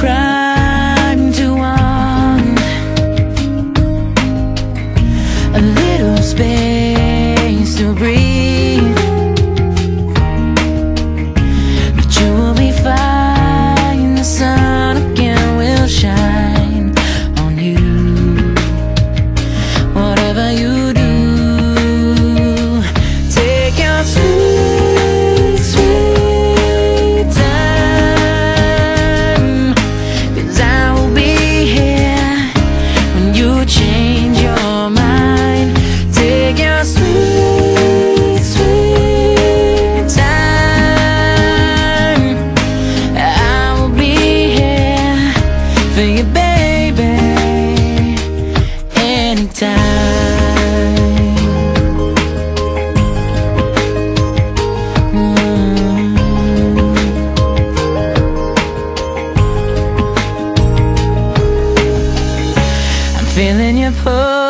crime to want a little space to breathe, but you will be fine. The sun again will shine on you. Whatever you do, take your sweet, sweet time, 'cause I will be here when you change your mind. Take your sweet, sweet time. I will be here for you, baby, anytime. I'm feeling your pull.